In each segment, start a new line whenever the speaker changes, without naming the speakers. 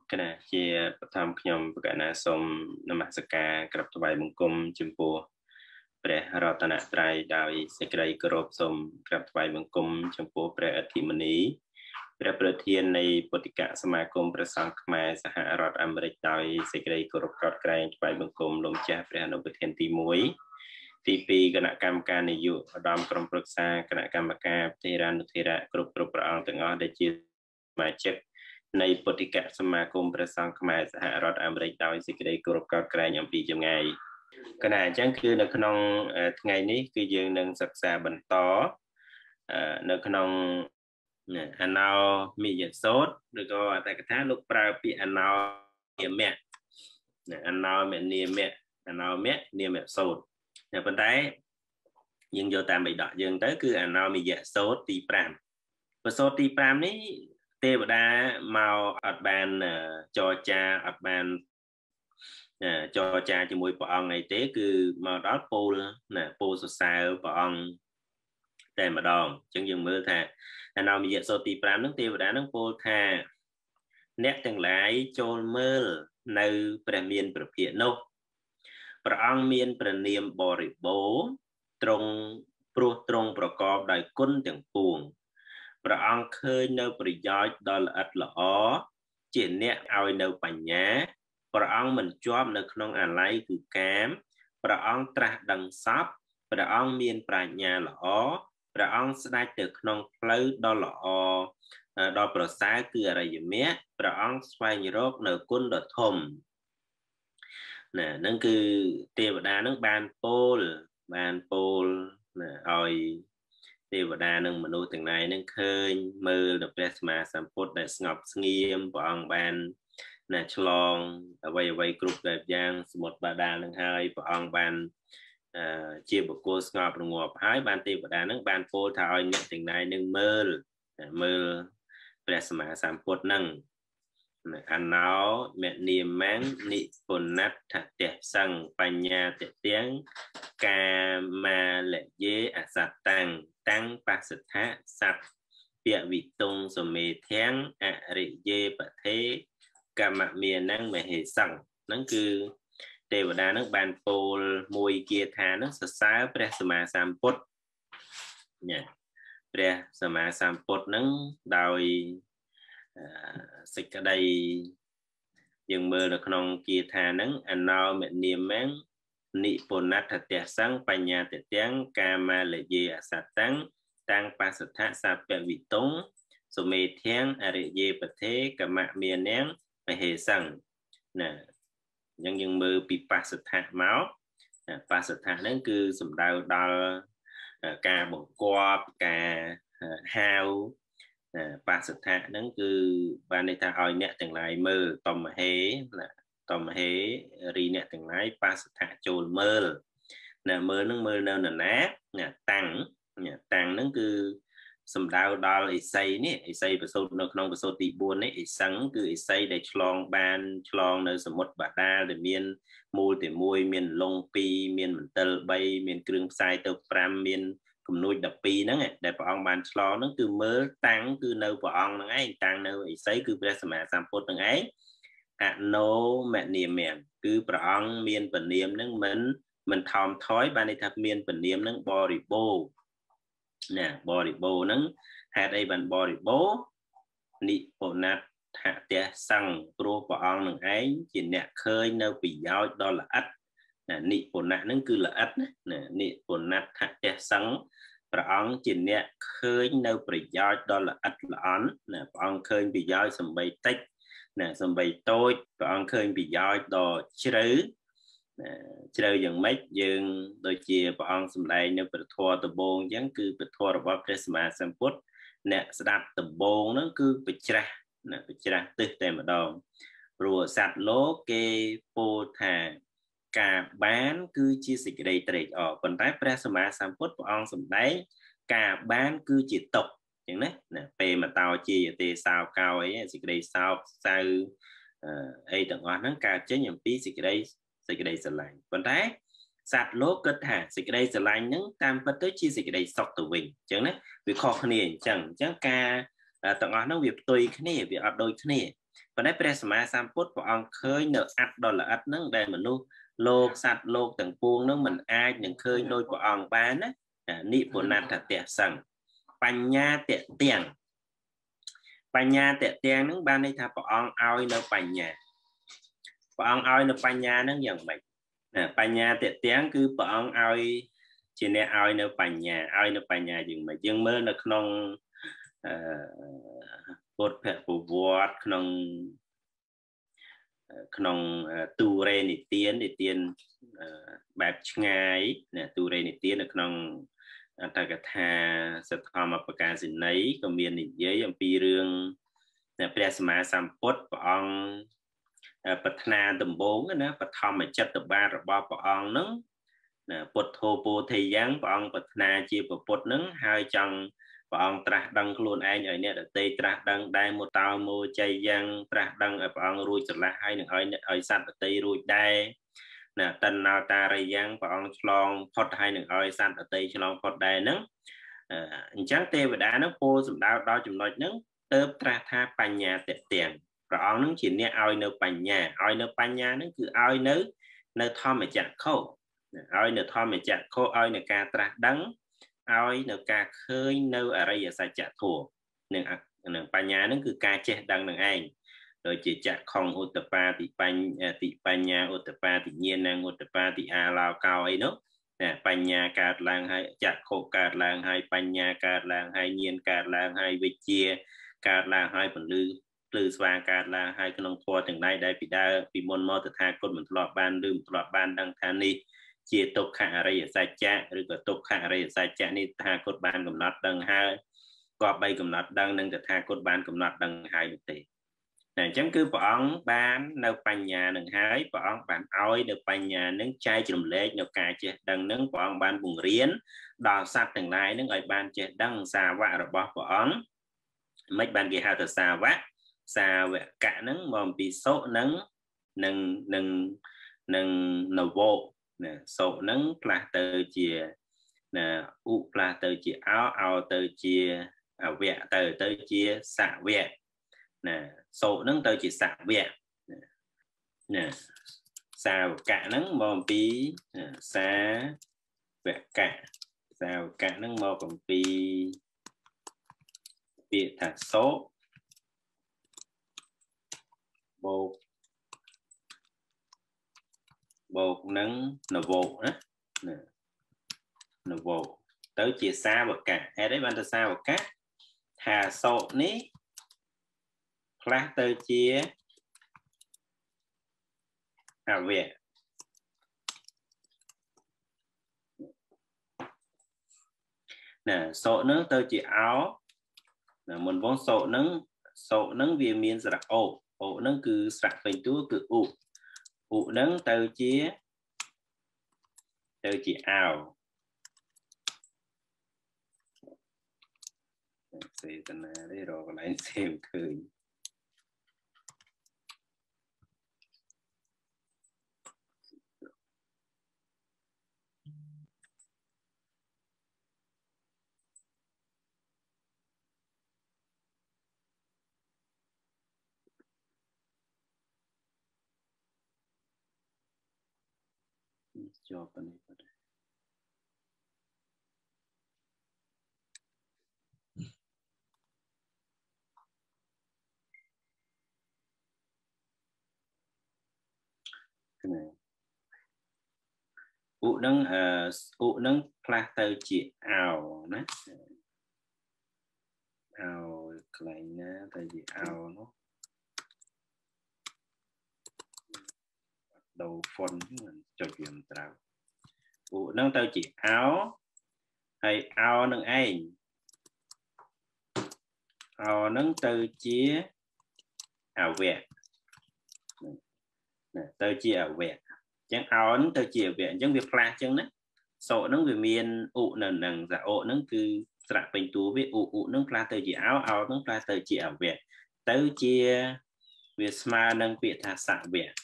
cái này chia tham nhom cái này xôm nằm sạc cả gặp vài mông cung chim pua pre rotana trai đào sạc cây crop xôm gặp vài mông cung chim pua pre thị mani pre pre thiên này politica sama cung pre sang khmer sah rot Amerik đào sạc cây crop cọt cây vài mông cung lom cha pre nộp thiên ti muốiទី2 គណៈកម្មការនយោបាយឧត្តមក្រុមប្រឹក្សាគណៈកម្មការទេរានុធេរៈគ្រប់ព្រះអង្គទាំងអស់ដែលជាសមាជិកនៃពុទ្ធិកសមាគមព្រះសង្ឃខ្មែរសហរដ្ឋអាមេរិកដោយសេចក្តីគោរពកោតក្រែងអំពីចម្ងាយគណៈអញ្ចឹងគឺនៅក្នុងថ្ងៃនេះគឺយើងនឹងសិក្សាបន្តនៅក្នុងអណោមិយសូត្រឬក៏អត្ថកថាលោកប្រើពាក្យអណោនិមៈអណោមនិមៈអណោមៈនិមៈសូត្រប៉ុន្តែយើងយកតាមបិដកយើងទៅគឺអណោមិយសូត្រទី5បសូត្រទី5នេះទេវតាមកអត់បានចរចាអត់បានចរចាជាមួយព្រះអង្គអីទេគឺមកដល់ពោលណាពោលសរសើរព្រះអង្គតែម្ដងអញ្ចឹងយើងមើលថាអណោមិយសូត្រទី5ហ្នឹងទេវតាហ្នឹងពោលថាអ្នកទាំងឡាយចូលមើលនៅព្រះមានព្រះភិក្ខនោះព្រះអង្គមានព្រះនាមបរិបូរណ៍ទ្រង់ព្រោះទ្រង់ប្រកបដោយគុណទាំងពួងព្រះអង្គឃើញនៅប្រយោជន៍ដ៏ល្អិតល្អជាអ្នកឲ្យនៅបញ្ញាព្រះអង្គមិនជាប់នៅក្នុងអាល័យគឺកាមព្រះអង្គត្រាស់ដឹងសពព្រះអង្គមានប្រាជ្ញាល្អព្រះអង្គស្ដេចទៅក្នុងផ្លូវដ៏ល្អដ៏ប្រសើរគឺអរិយមគ្គព្រះអង្គស្វែងរកនៅគុណដ៏ធំណាហ្នឹងគឺទេវតានឹងបានពោលណាឲ្យទេវតានឹងមនុស្សទាំងឡាយនឹងឃើញមើលដល់ព្រះសម្មាសម្ពុទ្ធដែលស្ងប់ស្ងៀមព្រះអង្គបានណាឆ្លងអ្វីគ្រប់បែបយ៉ាងសមុទ្របាដាលនឹងហើយព្រះអង្គបានជាបុគ្គលស្ងប់រងាប់ហើយបានទេវតានឹងបានពោលថាឲ្យអ្នកទាំងឡាយនឹងមើលព្រះសម្មាសម្ពុទ្ធនឹងអណោមនិមੰនិពុណដ្ឋតេសੰបញ្ញាតទាំងកាមាលយេអសតੰតាំងបស្សដ្ឋៈសត្វពវិតុងសមេធាំងអរិយេបថេកម្មមានੰមហេសੰហ្នឹងគឺទេវតានឹងបានពោលមួយគាថានឹងសរសើរព្រះសម្មាសម្ពុទ្ធញ៉ាព្រះសម្មាសម្ពុទ្ធនឹងដោយសេចក្តីយើងមើលនៅក្នុងគាថាហ្នឹងអណោមនិមੰនិពុណដ្ឋតេសੰបញ្ញាតទាំងកាមាលយេអសតੰតាំងបស្សដ្ឋៈសពវិតុងសុមេធាំងអរិយេបថេកម្មមានੰមហេសੰណាអញ្ចឹងយើងមើលពីបស្សដ្ឋៈមកបស្សដ្ឋៈហ្នឹងគឺសំដៅដល់ការបង្គាប់ការហៅបស្សដ្ឋៈហ្នឹងគឺបានន័យថាឲ្យអ្នកទាំងឡាយមើលតមហេរីអ្នកទាំងឡាយបស្សដ្ឋៈចូលមើលណាមើលហ្នឹងមើលនៅនរណាតាំងហ្នឹងគឺសំដៅដល់ឥសីនេះឥសីប្រសូតនៅក្នុងប្រសូតទី4នេះឥសੰគឺឥសីដែលឆ្លងនៅសមុទ្របាដាលដែលមានមូលទី1មានលង2មានមន្ទិល3មានគ្រឿងផ្សាយទៅ5មានគំនូច12ហ្នឹងដែលព្រះអង្គបានឆ្លងហ្នឹងគឺមើលតាំងគឺនៅព្រះអង្គហ្នឹងឯងតាំងនៅឥសីគឺព្រះសម្មាសម្ពុទ្ធហ្នឹងឯងអណោមនិមੰគឺព្រះអង្គមានពនាមហ្នឹងមិនថមថយបានន័យថាមានពនាមហ្នឹងបរិបូរណ៍ណាបរិបូរណ៍ហ្នឹងហេតុអីបានបរិបូរណ៍និពុណដ្ឋតេសੰព្រោះព្រះអង្គនឹងឯងជាអ្នកឃើញនៅប្រយោជន៍ដ៏ល្អិតណានិពុណហ្នឹងគឺល្អិតណានិពុណដ្ឋតេសੰព្រះអង្គជាអ្នកឃើញនៅប្រយោជន៍ដ៏ល្អិតល្អន់ណាព្រះអង្គឃើញប្រយោជន៍សំបីតិចណាសំបីតូចព្រះអង្គឃើញប្រយោជន៍ដ៏ជ្រៅយ៉ាងម៉េចយើងដូចជាព្រះអង្គសម្ដែងនៅព្រះធម៌ដំបូងអញ្ចឹងគឺព្រះធម៌របស់ព្រះសម្មាសម្ពុទ្ធអ្នកស្ដាប់ដំបូងហ្នឹងគឺបច្រាស់ទិសតែម្ដងព្រោះសត្វលោកគេពោលថាការបានគឺជាសេចក្តីត្រេកអរប៉ុន្តែព្រះសម្មាសម្ពុទ្ធព្រះអង្គសម្ដែងការបានគឺជាទុក្ខអញ្ចឹងណាពេលមកតោជាយទេសោកោអីសេចក្តីសោកសៅអីទាំងអស់ហ្នឹងកើតចេញអំពីសេចក្តីស្រឡាញ់ប៉ុន្តែសត្វលោកគិតថាសេចក្តីស្រឡាញ់ហ្នឹងតាមពិតទៅជាសេចក្តីសុខទៅវិញអញ្ចឹងណាវាខុសគ្នាអញ្ចឹងការទាំងអស់ហ្នឹងវាផ្ទុយគ្នាវាអត់ដូចគ្នាប៉ុន្តែព្រះសម្មាសម្ពុទ្ធព្រះអង្គឃើញនៅអត្តដ៏ល្អិតហ្នឹងដែលមនុស្សលោកសត្វលោកទាំងពួងហ្នឹងមិនអាចនឹងឃើញដោយព្រះអង្គបានណានិពុណដ្ឋតសង្ឃបញ្ញាតេទាំងបញ្ញាតេទាំងហ្នឹងបានន័យថាព្រះអង្គឲ្យនៅបញ្ញាព្រះអង្គឲ្យនៅបញ្ញាហ្នឹងយ៉ាងម៉េចបញ្ញាតេទាំងគឺព្រះអង្គឲ្យជាអ្នកឲ្យនៅបញ្ញាយ៉ាងម៉េចយើងមើលនៅក្នុងពុទ្ធពវត្តក្នុងទូរេនិទានបែបឆ្ងាយណាទូរេនិទាននៅក្នុងអត្ថកថាសទ្ធម្មបកាសិនីក៏មាននិយាយអំពីរឿងព្រះសម្មាសម្ពុទ្ធព្រះអង្គប្រាថ្នាដំបូងណាបឋមចិត្តបាទរបស់ព្រះអង្គហ្នឹងណាពុទ្ធោពោធិយ៉ាងព្រះអង្គប្រាថ្នាជាពុទ្ធហ្នឹងហើយចង់ព្រះអង្គត្រាស់ដឹងខ្លួនឯងឲ្យអ្នកដទៃត្រាស់ដឹងដែរមកតោមោចៃយ៉ាងត្រាស់ដឹងឲ្យព្រះអង្គរួចស្រឡះហើយនឹងឲ្យសត្វដទៃរួចដែរណាតណ្ណោតារិយ៉ាងព្រះអង្គឆ្លងផុតហើយនឹងឲ្យសត្វដទៃឆ្លងផុតដែរហ្នឹងអញ្ចឹងទេវតាហ្នឹងពោលសម្ដៅដល់ចំណុចហ្នឹងទៅត្រាស់ថាបញ្ញាតេទាំងព្រះអង្គហ្នឹងជាអ្នកឲ្យនៅបញ្ញាហ្នឹងគឺឲ្យនៅធម្មចក្ខុឲ្យនៅធម្មចក្ខុឲ្យនៅការត្រាស់ដឹងឲ្យនៅការឃើញនៅអរិយសច្ចធម៌នឹងបញ្ញាហ្នឹងគឺការចេះដឹងនឹងឯងដូចជាចក្ខុឧត្តបាតិបញ្ញាឧត្តបាតិញ្ញាណឧត្តបាតិអាឡោកោអីនោះណាបញ្ញាកើតឡើងហើយចក្ខុកើតឡើងហើយបញ្ញាកើតឡើងហើយញាណកើតឡើងហើយវិជ្ជាកើតឡើងហើយពលឺភ្លឺស្វាងកើតឡើងហើយក្នុងធម៌ទាំងឡាយដែលពីមុនមកតថាគតមិនធ្លាប់បានឬមិនធ្លាប់បានដឹងថានេះជាទុក្ខអរិយសច្ចៈឬក៏ទុក្ខអរិយសច្ចៈនេះតថាគតបានកំណត់ដឹងហើយក៏បីកំណត់ដឹងនឹងតថាគតបានកំណត់ដឹងហើយនោះទេអញ្ចឹងគឺព្រះអង្គបាននៅបញ្ញានឹងហើយព្រះអង្គបានឲ្យនៅបញ្ញានឹងចែករំលែកនៅការចេះដឹងនឹងព្រះអង្គបានបង្រៀនដល់សត្វទាំងឡាយនឹងឲ្យបានចេះដឹងសាវករបស់ព្រះអង្គមិនបានគេហៅថាសាវកៈនឹងមកអំពីសុនឹងនវោណាសុនឹងផ្លាស់ទៅជាណាឧផ្លាស់ទៅជាអោទៅជាអវៈទៅជាសវៈណាសុនឹងទៅជាសវៈណាសាវកៈហ្នឹងមកអំពីសាវកៈហ្នឹងមកអំពីពាក្យថាសុបូកនឹងនវោណានវោទៅជាសាវកៈហេតុអីបានទៅសាវកៈថាសុនេះផ្លាស់ទៅជាអវៈណាសុនឹងទៅជាអោណាមុនបងសុនឹងវាមានស្រៈអូនឹងគឺស្រៈពេញតួគឺឧនឹងទៅជាអោសេតនានេះរកកន្លែងសេមឃើញជាប់នេះបាទឧនឹងផ្លាស់ទៅជាអោណាអោកន្លែងណាទៅជាអោនោះដូរ font ហ្នឹងចុចវាមិនត្រូវឧនឹងទៅជាអោហើយអោនឹងឯងអោនឹងទៅជាអវៈទៅជាអវៈអញ្ចឹងអោនឹងទៅជាអវៈអញ្ចឹងវាផ្លាស់អញ្ចឹងណាសុនឹងវាមានឧនៅនឹងសាឧនឹងគឺស្រៈពេញតួវាឧនឹងផ្លាស់ទៅជាអោនឹងផ្លាស់ទៅជាអវៈទៅជាវាស្មើនឹងពាក្យថាសវៈ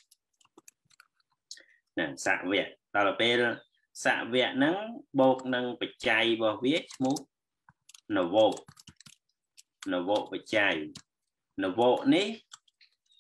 ណាសវៈដល់ពេលសវៈហ្នឹងបូកនឹងបច្ច័យរបស់វាឈ្មោះនវោបច្ច័យនវោនេះ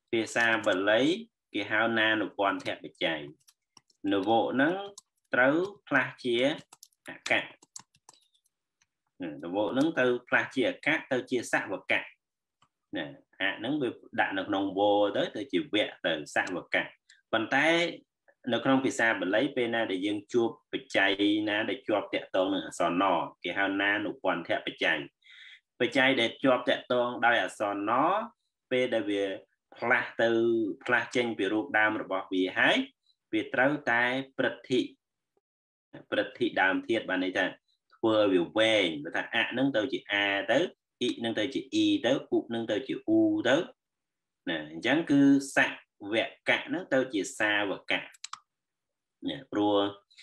ភាសាបាលីគេហៅណានុពន្ធៈបច្ច័យនវោហ្នឹងត្រូវផ្លាស់ជាអក្សនវោហ្នឹងទៅផ្លាស់ជាអក្សទៅជាសវកៈណាអហ្នឹងវាដាក់នៅក្នុងវោទៅជាវៈទៅសវកៈប៉ុន្តែនៅក្នុងភាសាបាលីពេលណាដែលយើងជួបបច្ច័យណាដែលជាប់តាក់ទងនឹងអក្សរណគេហៅណានុពន្ធៈបច្ច័យដែលជាប់តាក់ទងដោយអក្សរណពេលដែលវាផ្លាស់ចេញពីរូបដើមរបស់វាហើយវាត្រូវតែព្រឹទ្ធិដើមទៀតបានន័យថាធ្វើឲ្យវាវែងបើថាអហ្នឹងទៅជាអាទៅអ៊ីហ្នឹងទៅជាអ៊ីទៅឧហ្នឹងទៅជាអ៊ូទៅណាអញ្ចឹងគឺសវកៈហ្នឹងទៅជាសាវកៈណាព្រោះ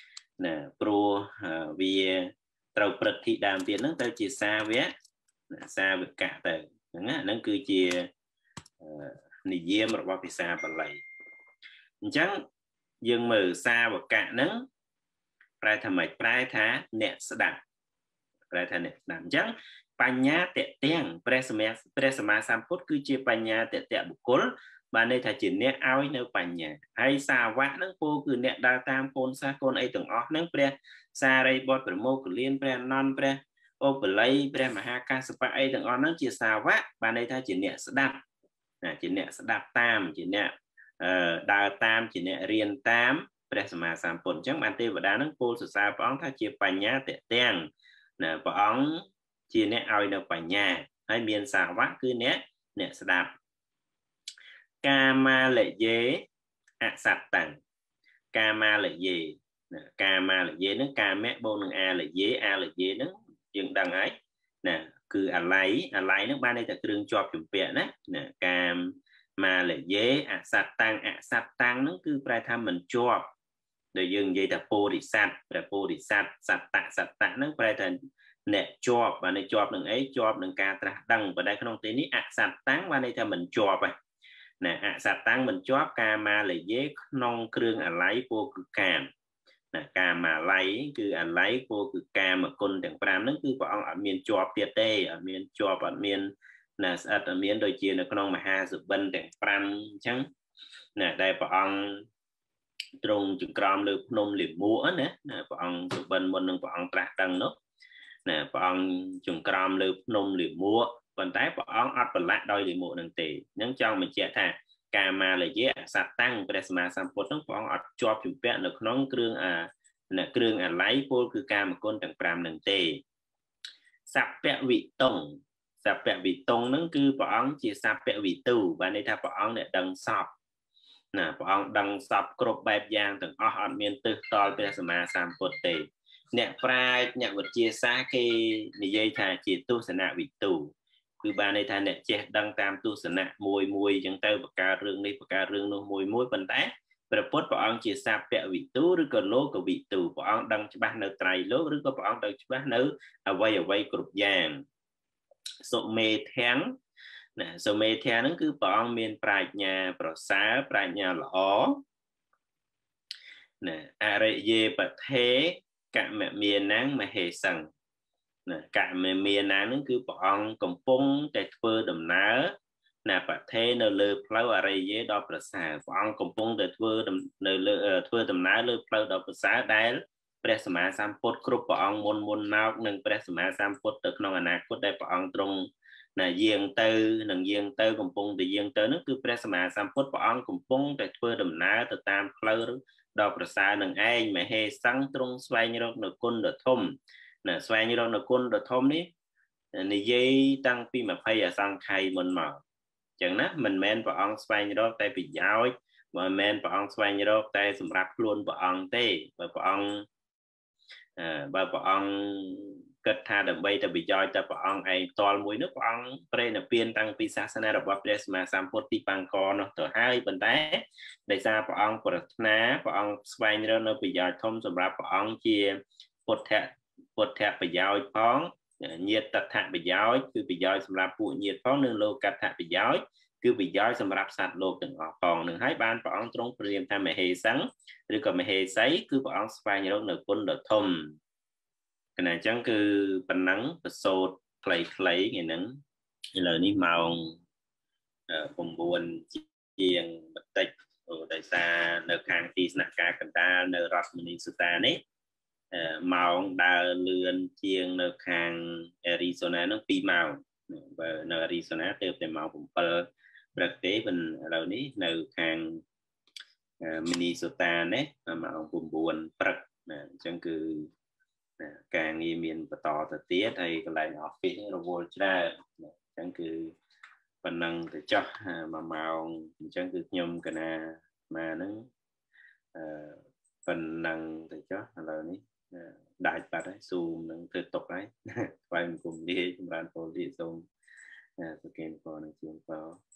វាត្រូវព្រឹទ្ធិដើមទៀតហ្នឹងទៅជាសាវកៈទៅហ្នឹងគឺជានិយមរបស់ភាសាបាលីអញ្ចឹងយើងមើលសាវកៈហ្នឹងប្រែថាម៉េចប្រែថាអ្នកស្ដាប់អញ្ចឹងបញ្ញាតេទាំងព្រះសម្មាសម្ពុទ្ធគឺជាបញ្ញាតេតៈបុគ្គលបានន័យថាជាអ្នកឲ្យនៅបញ្ញាហើយសាវកហ្នឹងពោលគឺអ្នកដើរតាមកូនសាសកូនអីទាំងអស់ហ្នឹងព្រះសារីបុត្រប្រមោគលានព្រះអនន្តព្រះឧបល័យព្រះមហាកាសបៈអីទាំងអស់ហ្នឹងជាសាវកបានន័យថាជាអ្នកស្ដាប់ជាអ្នកស្ដាប់តាមជាអ្នកដើរតាមជាអ្នករៀនតាមព្រះសម្មាសម្ពុទ្ធអញ្ចឹងបានទេវតានឹងពោលសរសើរព្រះអង្គថាជាបញ្ញាតេទាំងណាព្រះអង្គជាអ្នកឲ្យនៅបញ្ញាហើយមានសាវកគឺអ្នកស្ដាប់កាមាលយេអសត្តាំងកាមាលយេនឹងកាមៈបូកនឹងអាលយេនឹងយើងដឹងហើយណាគឺអាឡ័យហ្នឹងបានន័យថាគ្រឿងជាប់ជំពាក់ណាកាមាលយេអសត្តាំងហ្នឹងគឺប្រែថាមិនជាប់ដែលយើងនិយាយថាពោធិសត្វព្រះពោធិសត្វសត្តៈហ្នឹងប្រែថាអ្នកជាប់បានន័យជាប់នឹងអីជាប់នឹងការត្រាស់ដឹងប៉ុន្តែក្នុងទីនេះអសត្តាំងបានន័យថាមិនជាប់ណាអសត្តាំងមិនជាប់កាមាលយេក្នុងគ្រឿងអាឡ័យពោគឺកាមណាកាមាល័យគឺអាឡ័យពោគឺកាមគុណទាំង5ហ្នឹងគឺព្រះអង្គអត់មានជាប់ទៀតទេអត់មានជាប់អត់មានណាស្អិតអត់មានដូចជានៅក្នុងមហាសុបិនទាំង5អញ្ចឹងណាដែលព្រះអង្គទ្រង់ចង្ក្រមលើភ្នំលាមកណាព្រះអង្គសុបិនមុននឹងព្រះអង្គត្រាស់ដឹងនោះណាព្រះអង្គចង្ក្រមលើភ្នំលាមកប៉ុន្តែព្រះអង្គអត់ប្រឡាក់ដោយលាមកនឹងទេនឹងចង់បញ្ជាក់ថាកាមាលយៈអសត្តាំងព្រះសម្មាសម្ពុទ្ធនឹងព្រះអង្គអត់ជាប់ជំពាក់នៅក្នុងគ្រឿងអាឡ័យពោលគឺកាមគុណទាំង5នឹងទេសព្ពវិតុងហ្នឹងគឺព្រះអង្គជាសព្ពវិទូបានន័យថាព្រះអង្គអ្នកដឹងសពណាព្រះអង្គដឹងសពគ្រប់បែបយ៉ាងទាំងអស់អត់មានទើសតល់ព្រះសម្មាសម្ពុទ្ធទេអ្នកប្រាជ្ញអ្នកវិទ្យាសាស្ត្រគេនិយាយថាជាទស្សនវិទូគឺបានន័យថាអ្នកចេះដឹងតាមទស្សនៈមួយអញ្ចឹងទៅបង្កើតរឿងនេះបង្កើតរឿងនោះមួយប៉ុន្តែព្រះពុទ្ធព្រះអង្គជាសព្ពវិទូឬក៏លោកវិទូព្រះអង្គដឹងច្បាស់នៅត្រៃលោកឬក៏ព្រះអង្គដឹងច្បាស់នៅអវ័យគ្រប់យ៉ាងសុមេធាំងណាសុមេធាំងហ្នឹងគឺព្រះអង្គមានប្រាជ្ញាប្រសើរប្រាជ្ញាល្អណាអរិយេបថេកមមានណាមហេសង្ឃណាកមមានណាហ្នឹងគឺព្រះអង្គកំពុងតែធ្វើដំណើរណាបថេនៅលើផ្លូវអរិយេដ៏ប្រសើរព្រះអង្គកំពុងតែធ្វើដំណើរលើផ្លូវដ៏ប្រសើរដែលព្រះសម្មាសម្ពុទ្ធគ្រប់ព្រះអង្គមុនមកនិងព្រះសម្មាសម្ពុទ្ធទៅក្នុងអនាគតដែលព្រះអង្គទ្រង់ណាយាងទៅកំពុងតែយាងទៅនោះគឺព្រះសម្មាសម្ពុទ្ធព្រះអង្គកំពុងតែធ្វើដំណើរទៅតាមផ្លូវដ៏ប្រសើរនឹងឯងមហេសង្ឃទ្រង់ស្វែងរកនៅគុណដ៏ធំណាស្វែងរកនៅគុណដ៏ធំនេះនិយាយតាំងពី20អសង្ខ័យមុនមកអញ្ចឹងណាមិនមែនព្រះអង្គស្វែងរកតែប្រយោជន៍មិនមែនព្រះអង្គស្វែងរកតែសម្រាប់ខ្លួនព្រះអង្គទេបើព្រះអង្គគិតថាដើម្បីតែប្រយោជន៍តែព្រះអង្គឯងផ្ទាល់មួយនោះព្រះអង្គប្រេណពៀនតាំងពីសាសនារបស់ព្រះសម្មាសម្ពុទ្ធទីបាងកនោះទៅហើយប៉ុន្តែដោយសារព្រះអង្គប្រាថ្នាព្រះអង្គស្វែងរកនៅប្រយោជន៍ធំសម្រាប់ព្រះអង្គជាពុទ្ធប្រយោជន៍ផងញាតិតថប្រយោជន៍គឺប្រយោជន៍សម្រាប់ពួកញាតិផងនិងលោកតថប្រយោជន៍គឺប្រយោជន៍សម្រាប់សត្វលោកទាំងអស់ផងនឹងហើយបានព្រះអង្គទ្រង់ព្រាមថាមហេសង្ឃឬក៏មហេសីគឺព្រះអង្គស្វែងរកនៅគុណដ៏ធំគណៈអញ្ចឹងគឺប៉ុណ្ណឹងប្រសូតខ្លីៗថ្ងៃហ្នឹងឥឡូវនេះម៉ោង9 ជាងបន្តិចដោយសារនៅខាងទីស្នាក់ការកណ្ដាលនៅរដ្ឋមីនីសូតានេះម៉ោងដើរលឿនជាងនៅខាង Arizona នឹង2ម៉ោងបើនៅ Arizona ទៅតែម៉ោង7ព្រឹកទេប៉ុន្តែឥឡូវនេះនៅខាង Minnesota នេះម៉ោង9ព្រឹកណាអញ្ចឹងគឺការងារមានបន្តទៅទៀតហើយកន្លែង office រវល់ច្រើនអញ្ចឹងគឺប៉ុណ្ណឹងទៅចោះ1ម៉ោងអញ្ចឹងគឺខ្ញុំកណាមកហ្នឹងប៉ុណ្ណឹងទៅចោះឥឡូវនេះដាច់បាត់ហើយ Zoom នឹងធ្វើຕົកហើយថ្វាយបង្គំលាចម្រើនពរលាសូមប្រគេនពរនឹងជូនពរ